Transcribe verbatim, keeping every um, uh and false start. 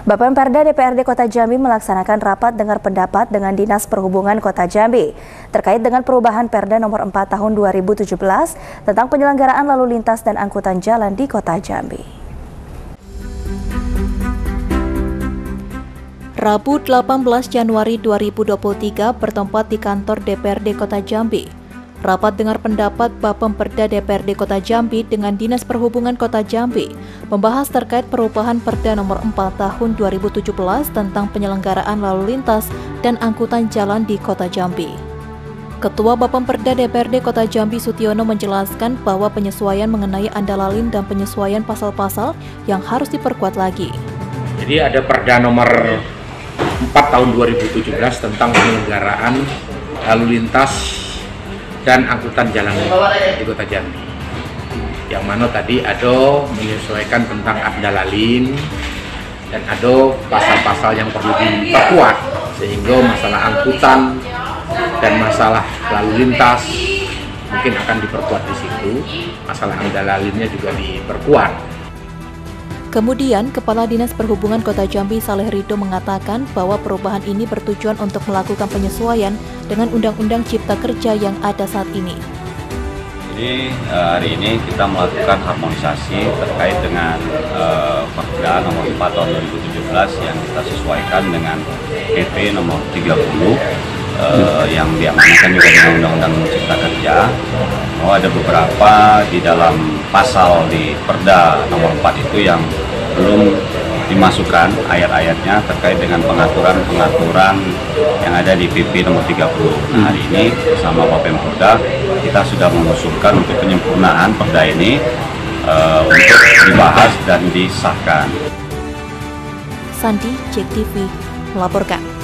Bapemperda D P R D Kota Jambi melaksanakan rapat dengar pendapat dengan Dinas Perhubungan Kota Jambi terkait dengan perubahan Perda nomor empat tahun dua ribu tujuh belas tentang penyelenggaraan lalu lintas dan angkutan jalan di Kota Jambi. Rabu delapan belas Januari dua ribu dua puluh tiga bertempat di kantor D P R D Kota Jambi. Rapat dengar pendapat Bapemperda D P R D Kota Jambi dengan Dinas Perhubungan Kota Jambi membahas terkait perubahan Perda nomor empat tahun dua ribu tujuh belas tentang penyelenggaraan lalu lintas dan angkutan jalan di Kota Jambi. Ketua Bapemperda D P R D Kota Jambi Sutiono menjelaskan bahwa penyesuaian mengenai andalalin dan penyesuaian pasal-pasal yang harus diperkuat lagi. Jadi ada Perda nomor empat tahun dua ribu tujuh belas tentang penyelenggaraan lalu lintas dan angkutan jalan di Kota Jambi, yang mana tadi ada menyesuaikan tentang andalalin dan ada pasal-pasal yang perlu diperkuat sehingga masalah angkutan dan masalah lalu lintas mungkin akan diperkuat di situ, masalah andalalinnya juga diperkuat. Kemudian, Kepala Dinas Perhubungan Kota Jambi Saleh Ridho mengatakan bahwa perubahan ini bertujuan untuk melakukan penyesuaian dengan Undang-Undang Cipta Kerja yang ada saat ini. Jadi hari ini kita melakukan harmonisasi terkait dengan uh, Perda nomor empat tahun dua ribu tujuh belas yang kita sesuaikan dengan P P nomor tiga puluh uh, yang diamankan juga dengan Undang-Undang Cipta Kerja. Oh, ada beberapa di dalam pasal di Perda nomor empat itu yang belum dimasukkan ayat-ayatnya terkait dengan pengaturan-pengaturan yang ada di P P nomor tiga puluh. Nah, hari ini bersama Bapemperda kita sudah mengusulkan untuk penyempurnaan Perda ini uh, untuk dibahas dan disahkan. Sandi, J T V, melaporkan.